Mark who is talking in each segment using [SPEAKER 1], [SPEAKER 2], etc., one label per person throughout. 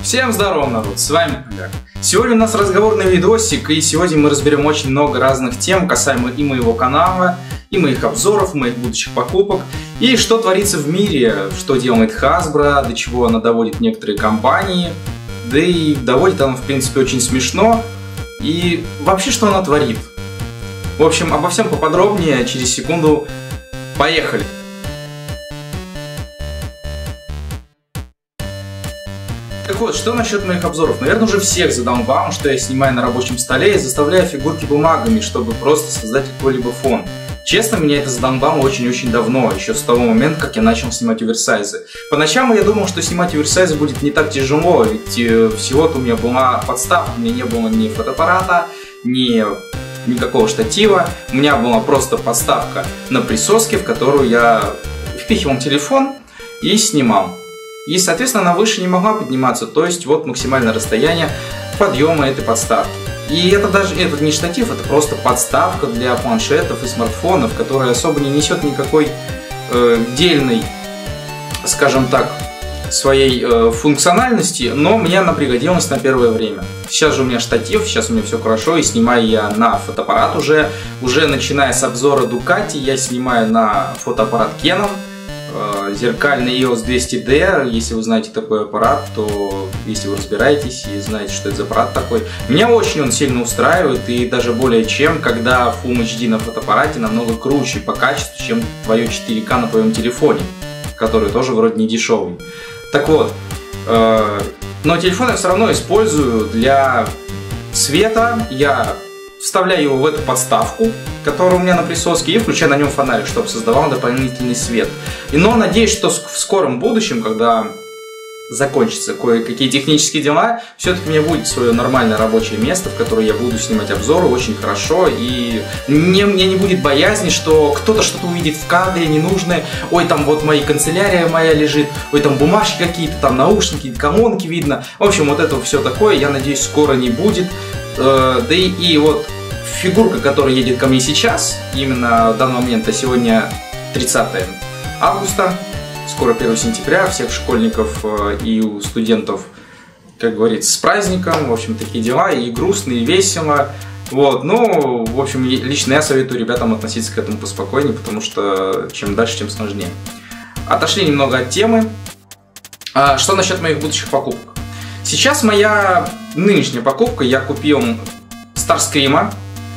[SPEAKER 1] Всем здорово, народ, с вами Олег. Сегодня у нас разговорный видосик, и сегодня мы разберем очень много разных тем, касаемо и моего канала, и моих обзоров, моих будущих покупок, и что творится в мире, что делает Hasbro, до чего она доводит некоторые компании, да и доводит она, в принципе, очень смешно, и вообще, что она творит. В общем, обо всем поподробнее через секунду. Поехали! Так вот, что насчет моих обзоров? Наверное, уже всех задолбало, что я снимаю на рабочем столе и заставляю фигурки бумагами, чтобы просто создать какой-либо фон. Честно, меня это задолбало очень-очень давно, еще с того момента, как я начал снимать оверсайзы. Поначалу я думал, что снимать оверсайзы будет не так тяжело, ведь всего-то у меня была подставка, у меня не было ни фотоаппарата, никакого штатива. У меня была просто подставка на присоске, в которую я впихивал телефон и снимал. И, соответственно, она выше не могла подниматься, то есть вот максимальное расстояние подъема этой подставки. И это даже не штатив, это просто подставка для планшетов и смартфонов, которая особо не несет никакой дельной, скажем так, своей функциональности, но мне она пригодилась на первое время. Сейчас же у меня штатив, сейчас у меня все хорошо, и снимаю я на фотоаппарат уже начиная с обзора Ducati, я снимаю на фотоаппарат Canon. Зеркальный EOS 200D, если вы знаете такой аппарат, то если вы разбираетесь и знаете, что это за аппарат такой, меня очень он сильно устраивает, и даже более чем, когда Full HD на фотоаппарате намного круче по качеству, чем твое 4К на твоем телефоне, который тоже вроде не дешевый. Так вот, но телефон я все равно использую для света, я вставляю его в эту подставку, которая у меня на присоске, и включаю на нем фонарик, чтобы создавал дополнительный свет. Но надеюсь, что в скором будущем, когда закончатся кое-какие технические дела, все-таки у меня будет свое нормальное рабочее место, в которое я буду снимать обзоры очень хорошо, и мне не будет боязни, что кто-то что-то увидит в кадре ненужное, ой, там вот моя канцелярия моя лежит, ой, там бумажки какие-то, там наушники, колонки видно. В общем, вот это все такое, я надеюсь, скоро не будет. Да и вот фигурка, которая едет ко мне сейчас, именно в данный момент, а сегодня 30 августа, скоро 1 сентября, всех школьников и студентов, как говорится, с праздником, в общем, такие дела, и грустно, и весело. Вот, ну, в общем, лично я советую ребятам относиться к этому поспокойнее, потому что чем дальше, тем сложнее. Отошли немного от темы. Что насчет моих будущих покупок? Сейчас моя нынешняя покупка, я купил Starscream.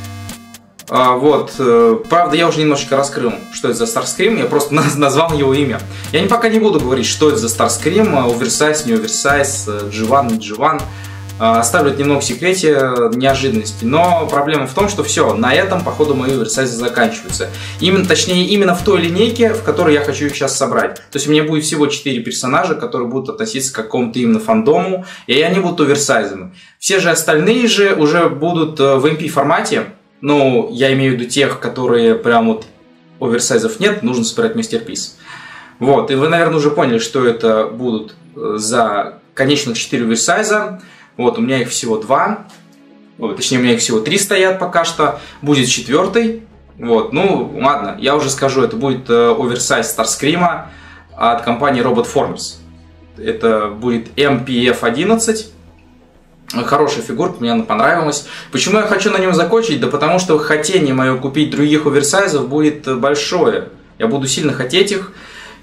[SPEAKER 1] Вот, правда, я уже немножечко раскрыл, что это за Starscream, я просто назвал его имя. Я пока не буду говорить, что это за Starscream, оверсайз, не оверсайз, G1, не G1. Оставлю немного в секрете, неожиданности. Но проблема в том, что все, на этом, походу, мои оверсайзы заканчиваются. Точнее, именно в той линейке, в которой я хочу их сейчас собрать. То есть у меня будет всего 4 персонажа, которые будут относиться к какому-то именно фандому, и они будут оверсайзами. Все же остальные же уже будут в MP формате. Ну, я имею в виду тех, которые прям вот оверсайзов нет, нужно собирать мастерпис. Вот, и вы, наверное, уже поняли, что это будут за конечных 4 оверсайза. Вот, у меня их всего 2. Вот, точнее, у меня их всего 3 стоят пока что. Будет 4-й. Вот, ну, ладно, я уже скажу, это будет оверсайз Starscream от компании Robot Formers. Это будет MPF-11. Хорошая фигурка, мне она понравилась. Почему я хочу на нем закончить? Да потому что хотение мое купить других оверсайзов будет большое. Я буду сильно хотеть их.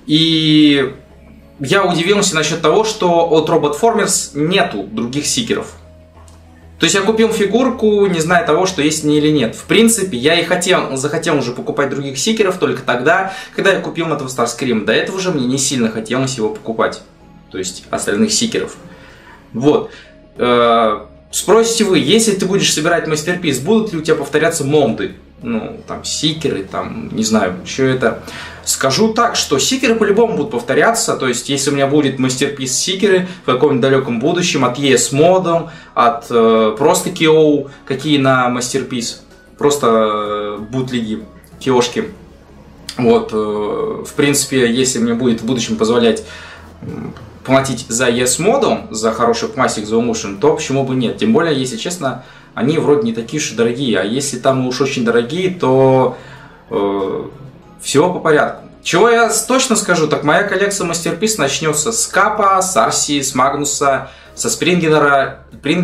[SPEAKER 1] И я удивился насчет того, что от Robot Formers нету других сикеров. То есть я купил фигурку, не зная того, что есть в ней или нет. В принципе, я и захотел уже покупать других сикеров только тогда, когда я купил этого Starscream. До этого же мне не сильно хотелось его покупать. То есть остальных сикеров. Вот. Спросите вы, если ты будешь собирать мастерпис, будут ли у тебя повторяться молды? Ну, там, сикеры, там, не знаю, еще это. Скажу так, что сикеры по-любому будут повторяться. То есть, если у меня будет мастерпис сикеры в каком-нибудь далеком будущем, от ES модом, от просто KO, какие на мастерпис, просто бутлиги, киошки. Вот, в принципе, если мне будет в будущем позволять платить за ES модом, за хороший пластик, за Emotion, то почему бы нет? Тем более, если честно, они вроде не такие уж и дорогие. А если там уж очень дорогие, то всего по порядку. Чего я точно скажу, так моя коллекция Masterpiece начнется с Капа, с Арси, с Магнуса, со Спрингера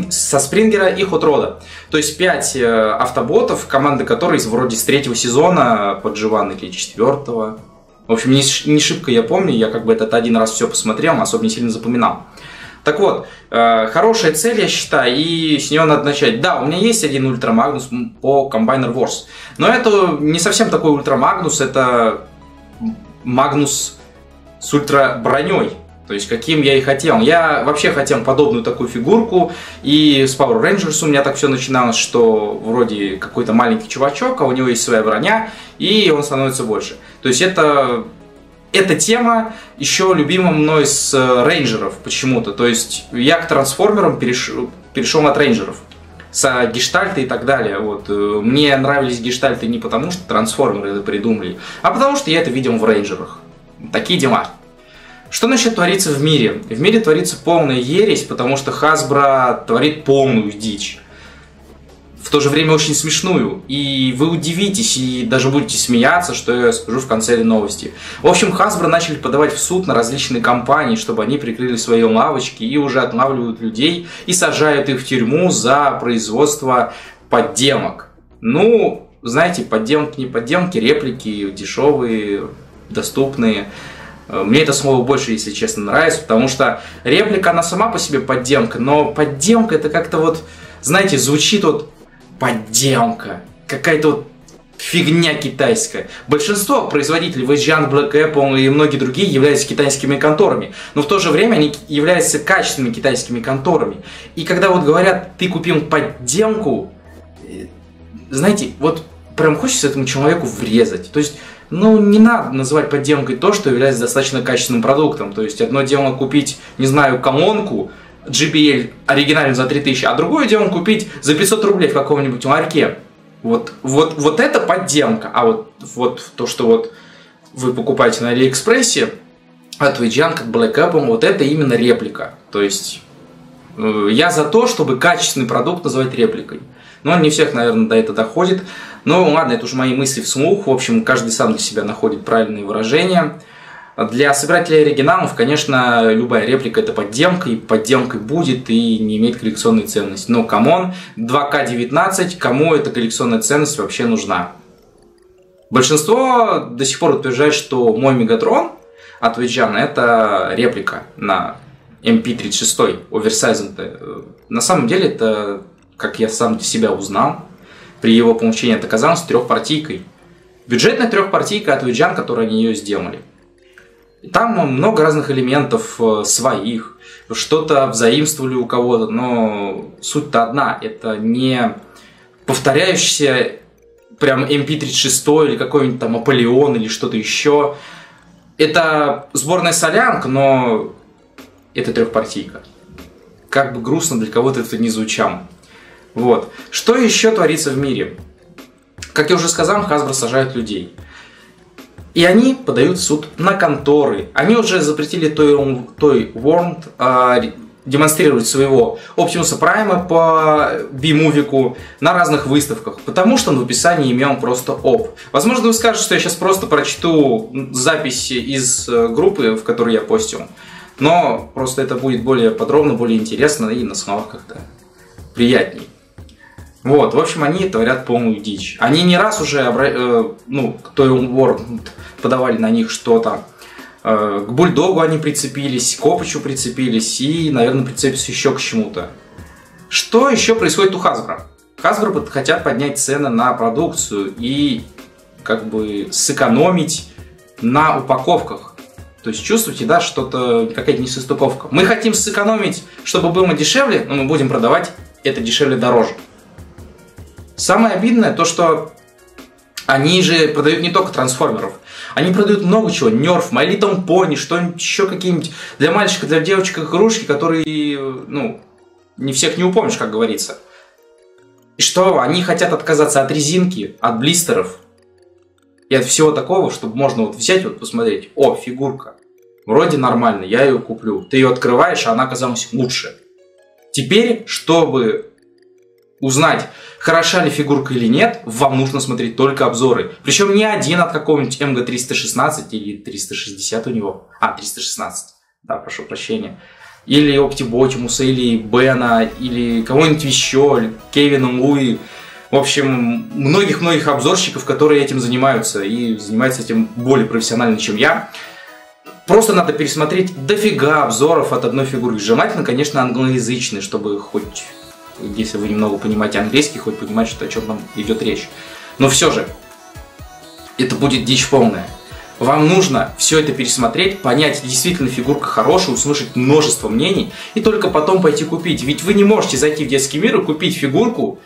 [SPEAKER 1] и Хотрода. То есть 5 автоботов, команды которых вроде с 3-го сезона подживан или 4-го. В общем, не шибко я помню, я как бы этот один раз все посмотрел, особо не сильно запоминал. Так вот, хорошая цель, я считаю, и с нее надо начать. Да, у меня есть один Ультра Магнус по Combiner Wars, но это не совсем такой Ультра Магнус, это Магнус с ультра броней. То есть, каким я и хотел. Я вообще хотел подобную такую фигурку. И с Power Rangers у меня так все начиналось, что вроде какой-то маленький чувачок, а у него есть своя броня, и он становится больше. То есть, эта тема еще любима мной с рейнджеров почему-то. То есть, я к трансформерам перешел от рейнджеров. С гештальта и так далее. Вот. Мне нравились гештальты не потому, что трансформеры это придумали, а потому что я это видел в рейнджерах. Такие дела. Что насчет творится в мире? В мире творится полная ересь, потому что Hasbro творит полную дичь. В то же время очень смешную. И вы удивитесь и даже будете смеяться, что я скажу в конце новости. В общем, Hasbro начали подавать в суд на различные компании, чтобы они прикрыли свои лавочки и уже отлавливают людей и сажают их в тюрьму за производство подделок. Ну, знаете, подделки не подделки, реплики дешевые, доступные. Мне это слово больше, если честно, нравится, потому что реплика, она сама по себе подделка, но подделка это как-то вот, знаете, звучит вот подделка, какая-то вот фигня китайская. Большинство производителей Weijian, Black Apple и многие другие являются китайскими конторами, но в то же время они являются качественными китайскими конторами. И когда вот говорят, ты купил подделку, знаете, вот прям хочется этому человеку врезать. То есть, ну, не надо называть подделкой то, что является достаточно качественным продуктом. То есть, одно дело купить, не знаю, колонку JBL оригинальную за 3000, а другое дело купить за 500 рублей в каком-нибудь ларьке. Вот это подделка. А вот то, что вот вы покупаете на Алиэкспрессе от Weijian, от Black Apple, вот это именно реплика. То есть, я за то, чтобы качественный продукт называть репликой. Но не всех, наверное, до этого доходит. Но ладно, это уже мои мысли вслух. В общем, каждый сам для себя находит правильные выражения. Для собирателей оригиналов, конечно, любая реплика это подделка, и подделкой будет, и не имеет коллекционной ценности. Но, камон, 2К19, кому эта коллекционная ценность вообще нужна? Большинство до сих пор утверждает, что мой Мегатрон от Weijian это реплика на MP36, оверсайзен-то. На самом деле это, как я сам для себя узнал, при его получении это оказалось трехпартийкой. Бюджетная трехпартийка от Weijian, которую они ее сделали. И там много разных элементов своих, что-то взаимствовали у кого-то, но суть-то одна. Это не повторяющийся прям MP36 или какой-нибудь там Аполеон или что-то еще. Это сборная солянка, но это трехпартийка. Как бы грустно для кого-то это не звучало. Вот. Что еще творится в мире? Как я уже сказал, Hasbro сажают людей. И они подают в суд на конторы. Они уже запретили Toy World демонстрировать своего Optimus Prime по B-мувику на разных выставках, потому что он в описании имел просто ОП. Возможно, вы скажете, что я сейчас просто прочту записи из группы, в которой я постил, но просто это будет более подробно, более интересно и на словах как-то приятней. Вот, в общем, они творят полную дичь. Они не раз уже, Toy World подавали на них что-то. К Бульдогу они прицепились, к Копычу прицепились и, наверное, прицепятся еще к чему-то. Что еще происходит у Hasbro? Hasbro хотят поднять цены на продукцию и как бы сэкономить на упаковках. То есть чувствуете, да, что-то, какая-то несостыковка. Мы хотим сэкономить, чтобы было дешевле, но мы будем продавать это дешевле дороже. Самое обидное то, что они же продают не только трансформеров. Они продают много чего. Nerf, My Little Pony, что-нибудь еще какие-нибудь для мальчика, для девочек игрушки, которые, не всех не упомнишь, как говорится. И что, они хотят отказаться от резинки, от блистеров и от всего такого, чтобы можно вот взять, вот посмотреть. О, фигурка. Вроде нормально, я ее куплю. Ты ее открываешь, а она оказалась лучше. Теперь, чтобы узнать, хороша ли фигурка или нет, вам нужно смотреть только обзоры. Причем не один от какого-нибудь МГ-316 или 360 у него. 316. Да, прошу прощения. Или Оптиботимуса, или Бена, или кого-нибудь еще, Кевина Луи. В общем, многих-многих обзорщиков, которые этим занимаются. И занимаются этим более профессионально, чем я. Просто надо пересмотреть дофига обзоров от одной фигурки. Желательно, конечно, англоязычные, чтобы хоть... Если вы немного понимаете английский, хоть понимать, что о чем там идет речь. Но все же, это будет дичь полная. Вам нужно все это пересмотреть, понять, действительно фигурка хорошая, услышать множество мнений, и только потом пойти купить. Ведь вы не можете зайти в детский мир и купить фигурку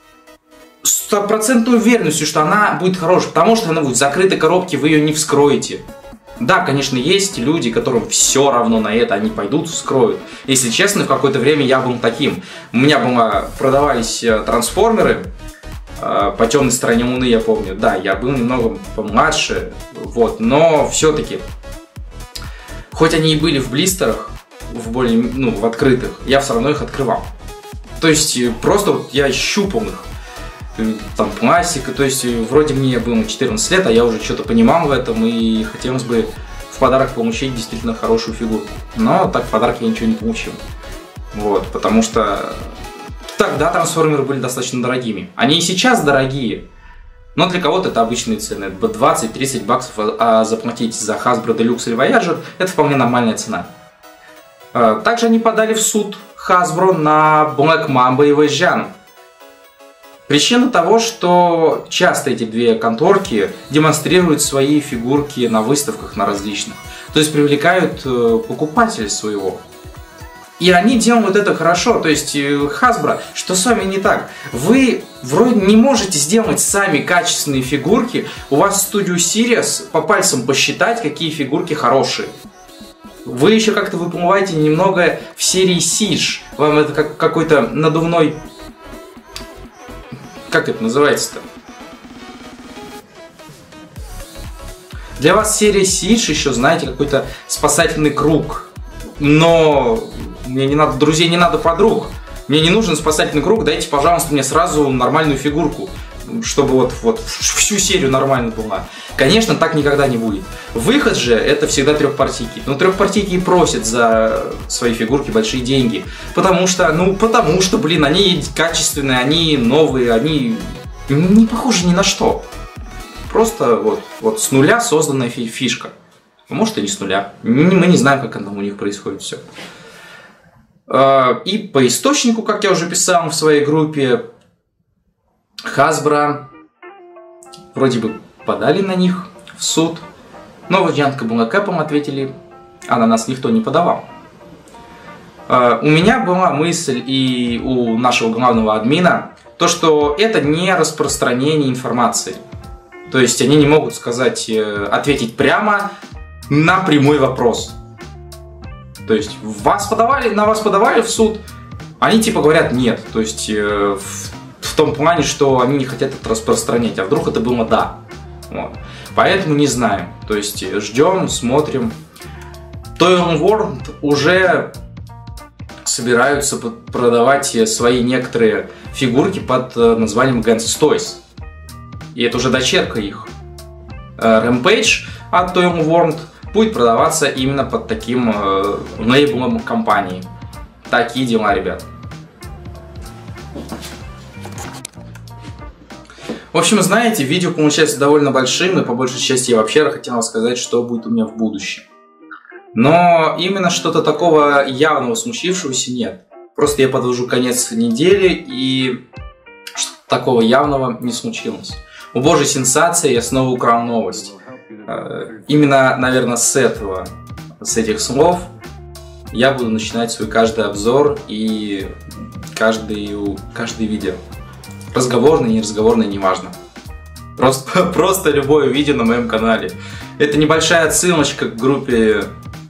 [SPEAKER 1] с стопроцентной уверенностью, что она будет хорошей, потому что она будет в закрытой коробке, вы ее не вскроете. Да, конечно, есть люди, которым все равно на это, они пойдут, вскроют. Если честно, в какое-то время я был таким. У меня продавались трансформеры по темной стороне Луны, я помню. Да, я был немного помладше, вот, но все-таки, хоть они и были в блистерах, в открытых, я все равно их открывал. То есть, просто вот я щупал их. Там пластика, то есть вроде мне было 14 лет, а я уже что-то понимал в этом, и хотелось бы в подарок получить действительно хорошую фигурку. Но так в подарок я ничего не получил. Вот, потому что тогда трансформеры были достаточно дорогими. Они и сейчас дорогие, но для кого-то это обычные цены. 20-30 баксов, а заплатить за Hasbro Deluxe или Voyager это вполне нормальная цена. Также они подали в суд Hasbro на Black Mamba и Weijian. Причина того, что часто эти две конторки демонстрируют свои фигурки на выставках на различных. То есть привлекают покупателей своего. И они делают это хорошо. То есть Hasbro, что с вами не так? Вы вроде не можете сделать сами качественные фигурки. У вас в Studio Series по пальцам посчитать, какие фигурки хорошие. Вы еще как-то выплываете немного в серии Siege. Вам это как какой-то надувной... Как это называется-то? Для вас серия Siege еще, знаете, какой-то спасательный круг. Но мне не надо друзей, не надо подруг. Мне не нужен спасательный круг, дайте, пожалуйста, мне сразу нормальную фигурку. Чтобы вот всю серию нормально была. Конечно, так никогда не будет. Выход же это всегда трехпартийки. Но трехпартийки и просят за свои фигурки большие деньги. Потому что, блин, они качественные, они новые, они не похожи ни на что. Просто вот с нуля созданная фишка. Может и не с нуля. Мы не знаем, как там у них происходит все. И по источнику, как я уже писал в своей группе, Hasbro вроде бы подали на них в суд, но Weijian Black Cap'ом ответили, а на нас никто не подавал. У меня была мысль и у нашего главного админа, то что это не распространение информации. То есть они не могут ответить прямо на прямой вопрос. То есть на вас подавали в суд, они типа говорят нет. То есть в том плане, что они не хотят это распространять, а вдруг это было да. Вот. Поэтому не знаем. То есть ждем, смотрим. Toy World уже собираются продавать свои некоторые фигурки под названием Gensis Toys. И это уже дочерка их. Rampage от Toy World будет продаваться именно под таким лейблом компании. Такие дела, ребят. В общем, знаете, видео получается довольно большим, и по большей части я вообще хотел рассказать, что будет у меня в будущем. Но именно что-то такого явного случившегося нет. Просто я подвожу конец недели, и что-то такого явного не случилось. У божьей сенсации я снова украл новость. Именно, наверное, с этих слов я буду начинать свой каждый обзор и каждый видео. Разговорный, неразговорный, неважно. Просто любое видео на моем канале. Это небольшая отсылочка к группе,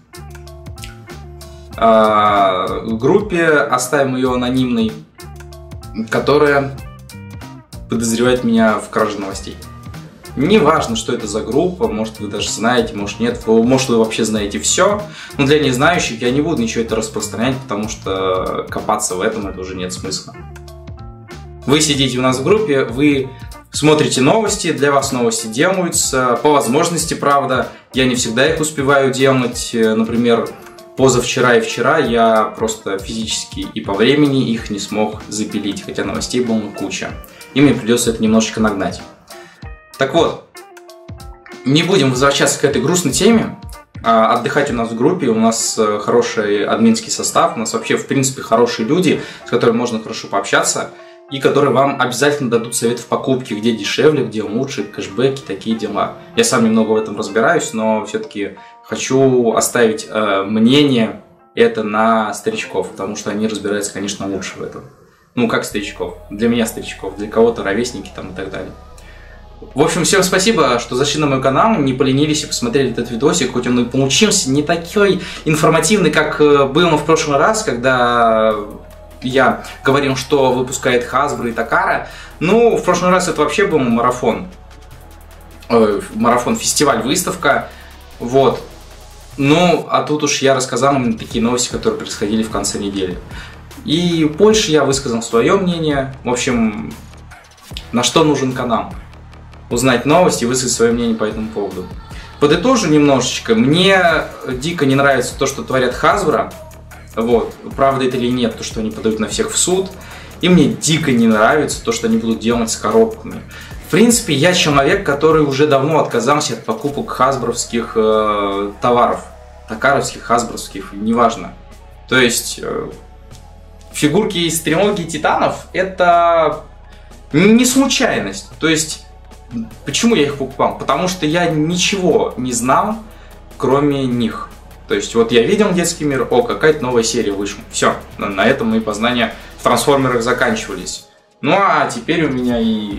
[SPEAKER 1] оставим ее анонимной, которая подозревает меня в краже новостей. Неважно, что это за группа, может вы даже знаете, может нет, может вы вообще знаете все, но для незнающих я не буду ничего это распространять, потому что копаться в этом это уже нет смысла. Вы сидите у нас в группе, вы смотрите новости, для вас новости делаются, по возможности, правда. Я не всегда их успеваю делать, например, позавчера и вчера я просто физически и по времени их не смог запилить, хотя новостей было куча. И мне придется это немножечко нагнать. Так вот, не будем возвращаться к этой грустной теме. Отдыхать у нас в группе, у нас хороший админский состав, у нас вообще, в принципе, хорошие люди, с которыми можно хорошо пообщаться, и которые вам обязательно дадут советы в покупке, где дешевле, где лучше, кэшбэки, такие дела. Я сам немного в этом разбираюсь, но все-таки хочу оставить мнение это на старичков, потому что они разбираются, конечно, лучше в этом. Ну, как старичков. Для меня старичков, для кого-то ровесники там и так далее. В общем, всем спасибо, что зашли на мой канал, не поленились и посмотрели этот видосик, хоть он и получился не такой информативный, как был в прошлый раз, когда я говорил, что выпускает Hasbro и Takara. Ну, в прошлый раз это вообще был марафон, фестиваль, выставка, вот. Ну, а тут уж я рассказал вам такие новости, которые происходили в конце недели. И больше я высказал свое мнение, в общем, на что нужен канал. Узнать новости и высказать свое мнение по этому поводу. Подытожу немножечко. Мне дико не нравится то, что творят Hasbro. Вот. Правда это или нет, то, что они подают на всех в суд. И мне дико не нравится то, что они будут делать с коробками. В принципе, я человек, который уже давно отказался от покупок хасбровских товаров. Такаровских, хасбровских, неважно. То есть, фигурки из трилогии Титанов это не случайность. То есть, почему я их покупал? Потому что я ничего не знал, кроме них. То есть, вот я видел детский мир, о, какая-то новая серия вышла. Все, на этом мои познания в трансформерах заканчивались. Ну, а теперь у меня и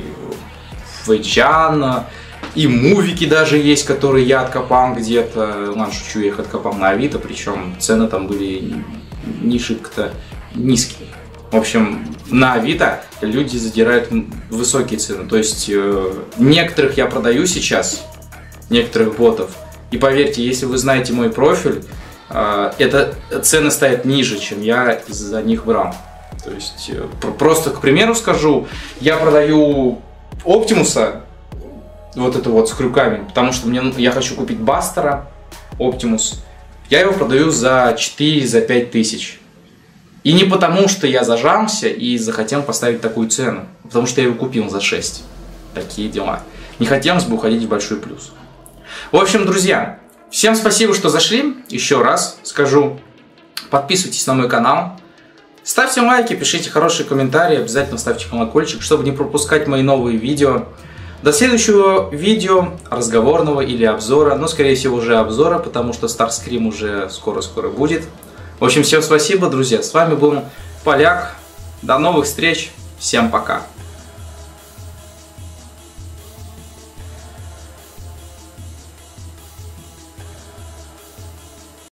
[SPEAKER 1] Вэйджан, и мувики даже есть, которые я откопал где-то. Ладно, шучу, я их откопал на Авито, причем цены там были не шибко-то низкие. В общем, на Авито люди задирают высокие цены. То есть, некоторых я продаю сейчас, некоторых ботов. И поверьте, если вы знаете мой профиль, это цены стоят ниже, чем я за них брал. То есть, просто к примеру скажу, я продаю Оптимуса, вот это вот с крюками, потому что я хочу купить Бастера, Оптимус. Я его продаю за 4-5 тысяч. И не потому, что я зажался и захотел поставить такую цену, потому что я его купил за 6. Такие дела. Не хотелось бы уходить в большой плюс. В общем, друзья, всем спасибо, что зашли. Еще раз скажу, подписывайтесь на мой канал. Ставьте лайки, пишите хорошие комментарии, обязательно ставьте колокольчик, чтобы не пропускать мои новые видео. До следующего видео, разговорного или обзора, но скорее всего уже обзора, потому что Starscream уже скоро-скоро будет. В общем, всем спасибо, друзья, с вами был Поляк, до новых встреч, всем пока.